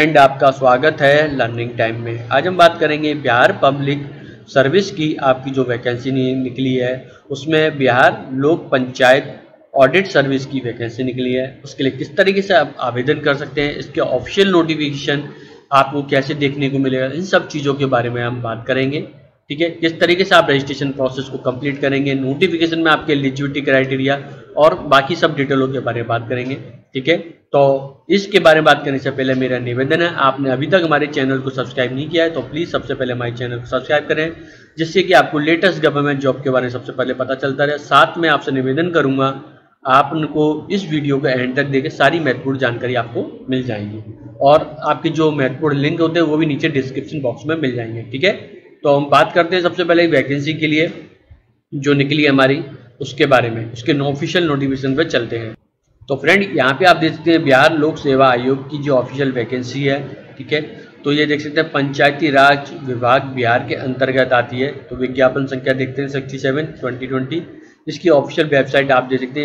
And आपका स्वागत है लर्निंग टाइम में। आज हम बात करेंगे बिहार पब्लिक सर्विस की आपकी जो वैकेंसी निकली है उसमें बिहार लोक पंचायत ऑडिट सर्विस की वैकेंसी निकली है। उसके लिए किस तरीके से आप आवेदन कर सकते हैं, इसके ऑफिशियल नोटिफिकेशन आपको कैसे देखने को मिलेगा, इन सब चीज़ों के बारे में हम बात करेंगे। ठीक है, किस तरीके से आप रजिस्ट्रेशन प्रोसेस को कंप्लीट करेंगे, नोटिफिकेशन में आपके एलिजिबिलिटी क्राइटेरिया और बाकी सब डिटेलों के बारे में बात करेंगे। ठीक है, तो इसके बारे में बात करने से पहले मेरा निवेदन है, आपने अभी तक हमारे चैनल को सब्सक्राइब नहीं किया है तो प्लीज़ सबसे पहले हमारे चैनल को सब्सक्राइब करें, जिससे कि आपको लेटेस्ट गवर्नमेंट जॉब के बारे में सबसे पहले पता चलता रहे। साथ में आपसे निवेदन करूंगा आप उनको इस वीडियो को एंड तक देखें, सारी महत्वपूर्ण जानकारी आपको मिल जाएगी और आपके जो महत्वपूर्ण लिंक होते हैं वो भी नीचे डिस्क्रिप्शन बॉक्स में मिल जाएंगे। ठीक है, तो हम बात करते हैं सबसे पहले वैकेंसी के लिए जो निकली है हमारी उसके बारे में, उसके ऑफिशियल नोटिफिकेशन पे चलते हैं। तो फ्रेंड यहाँ पे आप देख सकते हैं बिहार लोक सेवा आयोग की जो ऑफिशियल वैकेंसी है। ठीक है, तो ये देख सकते हैं पंचायती राज विभाग बिहार के अंतर्गत आती है। तो विज्ञापन संख्या देखते हैं 67/2020। इसकी ऑफिशियल वेबसाइट आप देख सकते हैं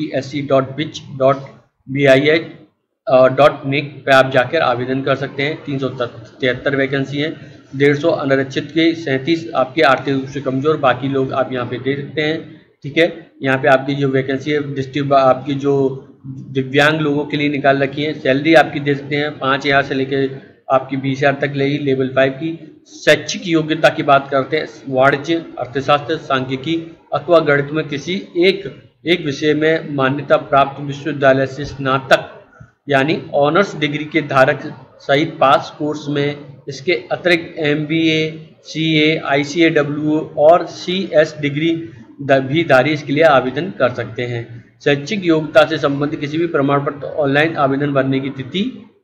bpsc.bich.nic पे आप जाकर आवेदन कर सकते हैं। 373 वैकेंसी हैं, 150 अनारक्षित के, 37 आपके आर्थिक रूप से कमजोर, बाकी लोग आप यहाँ पे दे सकते हैं। ठीक है, यहाँ पे आपकी जो वैकेंसी है डिस्ट्रिक्ट आपकी जो दिव्यांग लोगों के लिए निकाल रखी है। सैलरी आपकी दे सकते हैं 5,000 से लेकर आपकी 20,000 तक लेगी लेवल 5 की। शैक्षिक योग्यता की बात करते हैं, वाणिज्य, अर्थशास्त्र, सांख्यिकी अथवा गणित में किसी एक विषय में मान्यता प्राप्त विश्वविद्यालय से स्नातक यानी ऑनर्स डिग्री के धारक सहित पास कोर्स में। इसके अतिरिक्त MBA, CA, ICAW और CS डिग्री भी धारी इसके लिए आवेदन कर सकते हैं। शैक्षिक योग्यता से संबंधित किसी भी प्रमाण पत्र ऑनलाइन आवेदन भरने की तिथि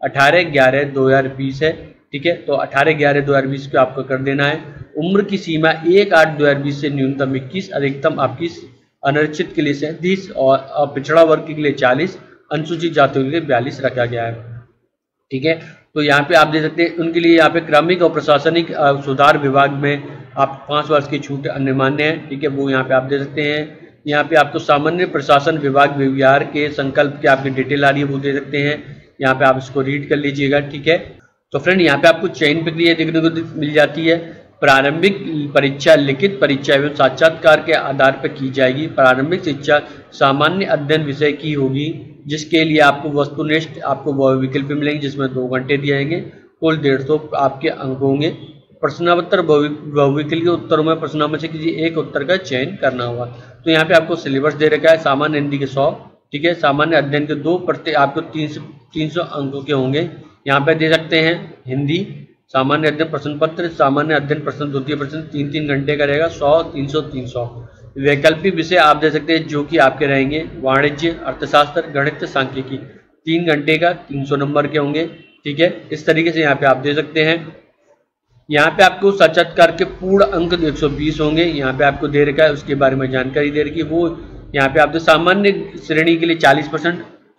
18/11/2020 है। ठीक है, तो 18/11/2020 को आपको कर देना है। उम्र की सीमा 1/8/2020 से न्यूनतम 21, अधिकतम आपकी अनारक्षित के लिए 37 और पिछड़ा वर्ग के लिए 40, अनुसूचित जातियों के लिए 42 रखा गया है। ठीक है, तो यहाँ पे आप देख सकते हैं उनके लिए यहाँ पे क्रमिक और प्रशासनिक सुधार विभाग में आप 5 वर्ष की छूट अन्य मान्य है। ठीक है, वो यहाँ पे आप दे सकते हैं। यहाँ पे आपको सामान्य प्रशासन विभाग बिहार के संकल्प के आपकी डिटेल आ रही है, वो दे सकते हैं। यहाँ पे आप इसको रीड कर लीजिएगा। ठीक है, तो फ्रेंड यहाँ पे आपको चयन प्रक्रिया देखने को मिल जाती है। प्रारंभिक परीक्षा लिखित परीक्षा एवं साक्षात्कार के आधार पर की जाएगी। प्रारंभिक शिक्षा सामान्य अध्ययन विषय की होगी, जिसके लिए आपको वस्तुनिष्ठ आपको विकल्प मिलेंगे, जिसमें 2 घंटे दिए जाएंगे। कुल 150 आपके अंक होंगे। प्रश्नोत्तर बहुविकल्पीय उत्तरों में प्रश्नों में से किसी एक उत्तर का चयन करना होगा। तो यहाँ पे आपको सिलेबस दे रखा है। सामान्य हिंदी के 100, ठीक है, सामान्य अध्ययन के 2 प्रत्येक आपको 300 अंकों के होंगे। यहाँ पे दे सकते हैं हिंदी सामान्य अध्ययन प्रश्न पत्र, सामान्य अध्ययन प्रश्न, द्वितीय प्रश्न 3-3 घंटे का रहेगा, 100, 300, 300। वैकल्पिक विषय आप दे सकते हैं जो कि आपके रहेंगे वाणिज्य, अर्थशास्त्र, गणित, सांख्यिकी, 3 घंटे का 300 नंबर के होंगे। ठीक है, इस तरीके से यहाँ पे आप दे सकते हैं। यहाँ पे आपको साक्षात्कार के पूर्ण अंक 120 होंगे। यहाँ पे आपको दे रखा है, उसके बारे में जानकारी दे रखी है। वो यहाँ पे आपको सामान्य श्रेणी के लिए 40%,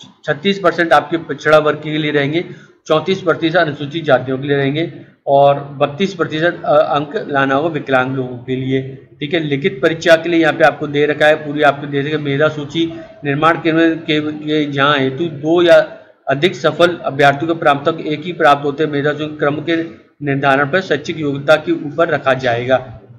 36% आपके पिछड़ा वर्ग के लिए रहेंगे, 34% अनुसूचित जातियों के लिए रहेंगे और 32% अंक लाना होगा विकलांग लोगों के लिए। ठीक है, लिखित परीक्षा के लिए यहाँ पे आपको दे रखा है, पूरी आपको दे रखा है मेधा सूची निर्माण के जहाँ हेतु 2 या अधिक सफल अभ्यर्थियों को प्राप्त एक ही प्राप्त होते हैं। मेधा सूची क्रम के निर्धारण पर शैक्षिक योग्यता के ऊपर रखा जाएगा।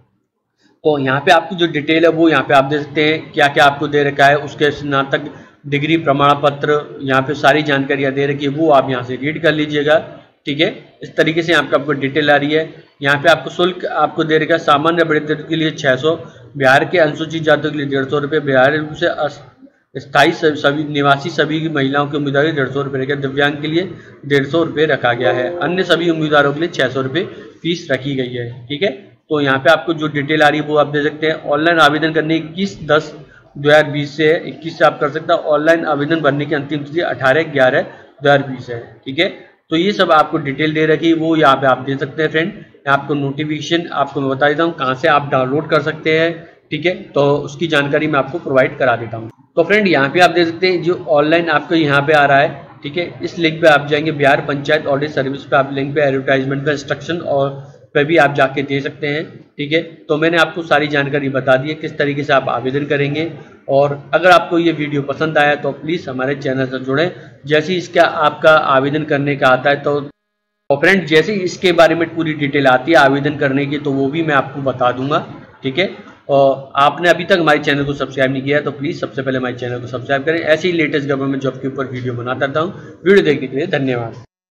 तो यहाँ पे आपकी जो डिटेल है वो यहाँ पे आप दे सकते हैं, क्या क्या आपको दे रखा है, उसके स्नातक डिग्री प्रमाण पत्र, यहाँ पे सारी जानकारियाँ दे रखी है, वो आप यहाँ से रीड कर लीजिएगा। ठीक है, इस तरीके से यहाँ पे आपको डिटेल आ रही है। यहाँ पे आपको शुल्क आपको दे रखा है, सामान्य अभ्यर्थी के लिए 600, बिहार के अनुसूचित जातियों के लिए 150 रुपये, बिहार से स्थायी सभी निवासी सभी महिलाओं के उम्मीदवारों के 150 रुपये रखा, दिव्यांग के लिए 150 रुपये रखा गया है। अन्य सभी उम्मीदवारों के लिए 600 रुपये फीस रखी गई है। ठीक है, तो यहाँ पे आपको जो डिटेल आ रही है वो आप दे सकते हैं। ऑनलाइन आवेदन करने 21/10/2020 से 21 से आप कर सकते हैं। ऑनलाइन आवेदन भरने की अंतिम तिथि 18/11/2020 है। ठीक है, तो ये सब आपको डिटेल दे रखी है, वो यहाँ पे आप दे सकते हैं। फ्रेंड आपको नोटिफिकेशन आपको मैं बता देता हूँ कहाँ से आप डाउनलोड कर सकते हैं। ठीक है, तो उसकी जानकारी मैं आपको प्रोवाइड करा देता हूँ। तो फ्रेंड यहाँ पे आप देख सकते हैं जो ऑनलाइन आपको यहाँ पे आ रहा है। ठीक है, इस लिंक पे आप जाएंगे बिहार पंचायत ऑडिट सर्विस पे, आप लिंक पे एडवर्टाइजमेंट का इंस्ट्रक्शन और पे भी आप जाके दे सकते हैं। ठीक है, तो मैंने आपको सारी जानकारी बता दी है किस तरीके से आप आवेदन करेंगे। और अगर आपको ये वीडियो पसंद आया तो प्लीज़ हमारे चैनल से जुड़ें। जैसे ही इसका आपका आवेदन करने का आता है तो और फ्रेंड जैसे ही इसके बारे में पूरी डिटेल आती है आवेदन करने की तो वो भी मैं आपको बता दूंगा, ठीक है। और आपने अभी तक हमारे चैनल को सब्सक्राइब नहीं किया है तो प्लीज़ सबसे पहले हमारे चैनल को सब्सक्राइब करें। ऐसे ही लेटेस्ट गवर्नमेंट जॉब के ऊपर वीडियो बनाता रहता हूँ। वीडियो देखने के लिए धन्यवाद।